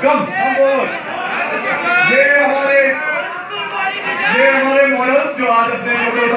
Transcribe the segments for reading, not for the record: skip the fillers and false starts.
कम ये हमारे मॉडल जो आज अपने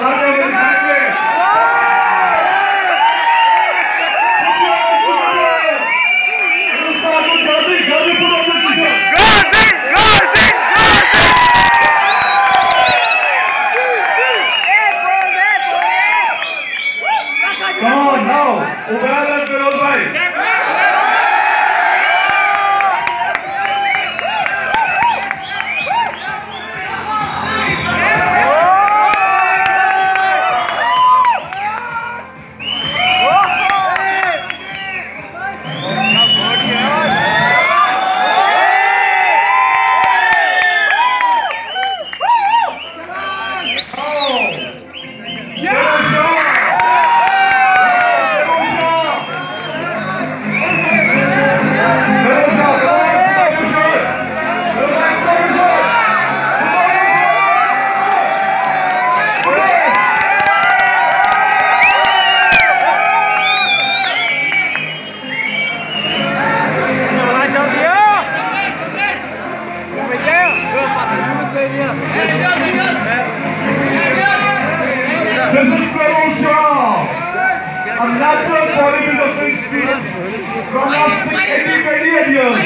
a natural quality of experience from last 80 years.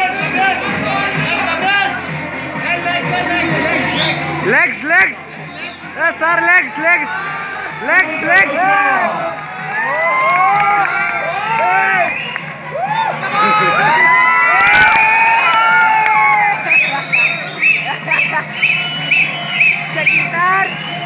Legs. Yes, sir, legs. Sekitar.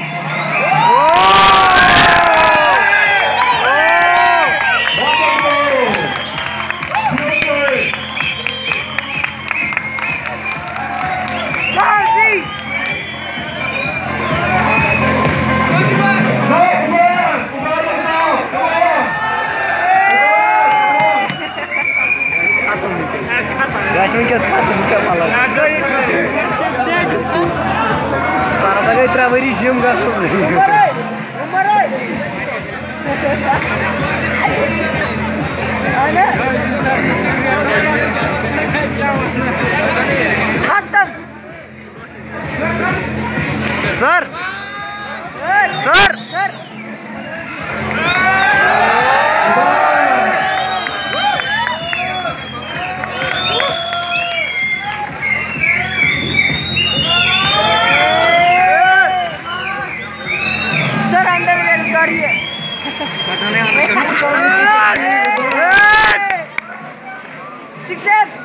Sarasa gay gym gasto. खत्म सर अंडरवेयर उतारिए। सिक्स एप्स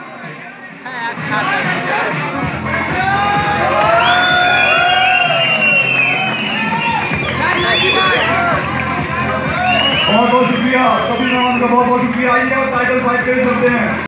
बहुत शुक्रिया, सभी मेहमान का बहुत शुक्रिया। आइए टाइटल फाइट कर सकते हैं।